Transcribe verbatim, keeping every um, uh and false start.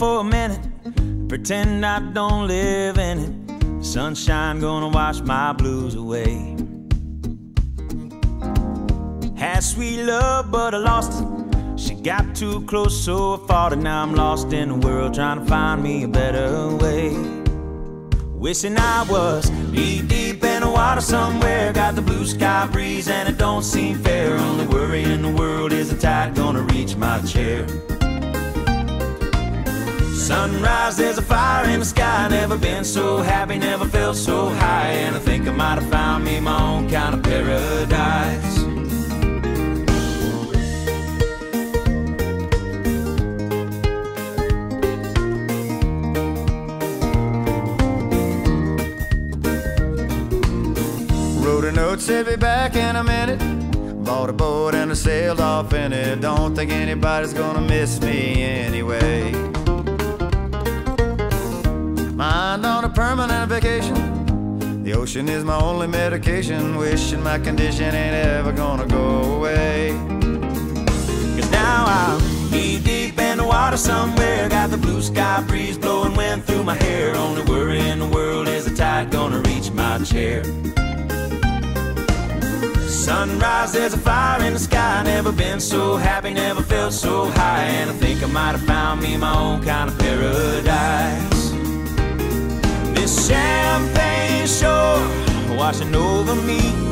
for a minute, pretend I don't live in it. Sunshine gonna wash my blues away. Had sweet love, but I lost it. She got too close, so I fought it. Now I'm lost in the world, trying to find me a better way. Wishing I was knee deep in the water somewhere. Got the blue sky breeze and it don't seem fair. Only worry in the world is the tide gonna reach my chair. Sunrise, there's a fire in the sky. Never been so happy, never felt so high. And I think I might have found me my own kind of paradise. Wrote a note, said be back in a minute. Bought a boat and I sailed off in it. Don't think anybody's gonna miss me anyway. Mind on a permanent vacation. The ocean is my only medication. Wishing my condition ain't ever gonna go away. Cause now I'm knee deep in the water somewhere. Got the blue sky breeze blowing wind through my hair. Only worry in the world is the tide gonna reach my chair. Sunrise, there's a fire in the sky. Never been so happy, never felt so high. And I think I might have found me my own kind of paradise. This champagne shore washing over me.